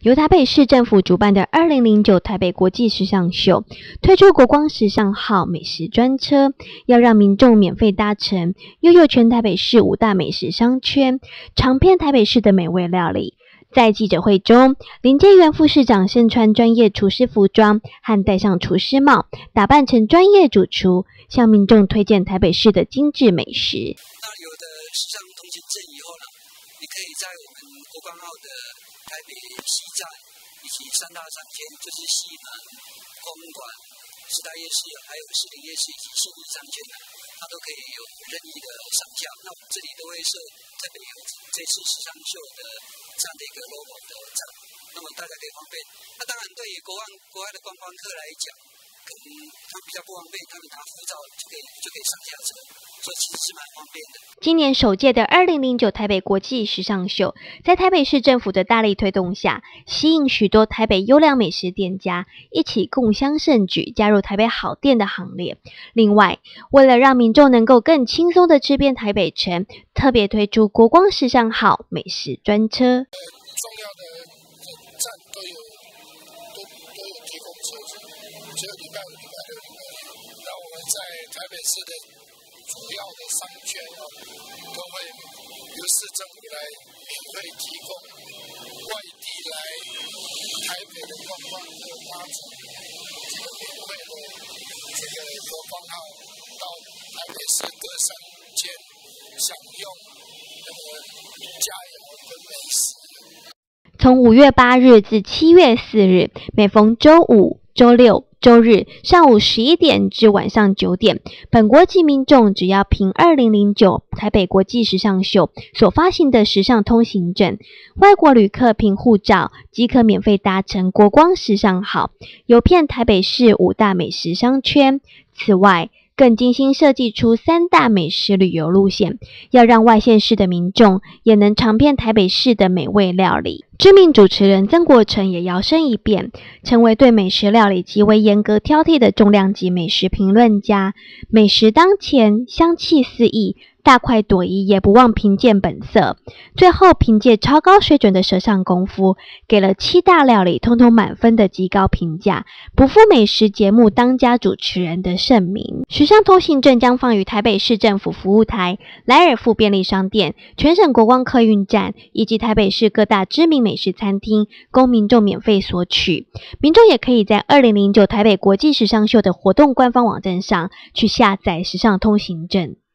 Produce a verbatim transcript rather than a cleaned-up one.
由台北市政府主办的二零零九台北国际时尚秀推出国光时尚号美食专车，要让民众免费搭乘，悠游全台北市五大美食商圈，尝遍台北市的美味料理。在记者会中，林建元副市长身穿专业厨师服装和戴上厨师帽，打扮成专业主厨，向民众推荐台北市的精致美食。 那有的时尚通行证以后呢，你可以在我们国光号的台北西站以及三大商圈，就是西门、公馆、时代夜市，还有士林夜市以及信义商圈呢，它都可以有任意的上架。那我们这里都会设特别有这次时尚秀的这样的一个 logo 的展，那么大家可以方便。那当然，对于国外国外的观光客来讲，可能他们比较不方便，他们拿护照就可以就可以上下车，所以其实是蛮方便的。 今年首届的二零零九台北国际时尚秀，在台北市政府的大力推动下，吸引许多台北优良美食店家一起共襄盛举，加入台北好店的行列。另外，为了让民众能够更轻松的吃遍台北城，特别推出国光时尚号美食专车。 重要的站都有都都有提供车子，只有礼拜五、礼拜六、礼拜天。那我们在台北市的主要的商圈啊，都会由市政府来免费提供外地来台北的观光客搭乘这个免费的这个国光号到台北市各商圈享用那个佳肴跟美食。 从五月八日至七月四日，每逢周五、周六、周日上午十一点至晚上九点，本国籍民众只要凭二零零九台北国际时尚秀所发行的时尚通行证，外国旅客凭护照即可免费搭乘国光时尚号，游遍台北市五大美食商圈。此外，更精心设计出三大美食旅游路线，要让外县市的民众也能尝遍台北市的美味料理。知名主持人曾国城也摇身一变，成为对美食料理极为严格挑剔的重量级美食评论家。美食当前，香气四溢，大快朵颐也不忘评鉴本色。最后凭借超高水准的舌上功夫，给了七大料理通通满分的极高评价，不负美食节目当家主持人的盛名。时尚通行证将放于台北市政府服务台、莱尔富便利商店、全省国光客运站以及台北市各大知名美食餐厅，供民众免费索取。民众也可以在二零零九台北国际时尚秀的活动官方网站上去下载时尚通行证。